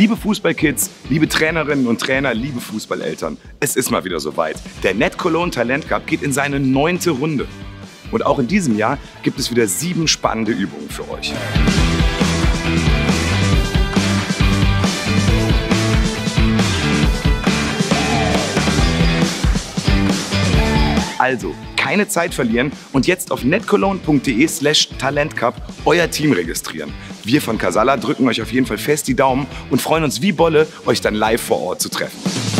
Liebe Fußballkids, liebe Trainerinnen und Trainer, liebe Fußballeltern, es ist mal wieder soweit. Der Net Cologne Talent Cup geht in seine 9. Runde. Und auch in diesem Jahr gibt es wieder 7 spannende Übungen für euch. Also, keine Zeit verlieren und jetzt auf netcologne.de/talentcup euer Team registrieren. Wir von Casalla drücken euch auf jeden Fall fest die Daumen und freuen uns wie Bolle, euch dann live vor Ort zu treffen.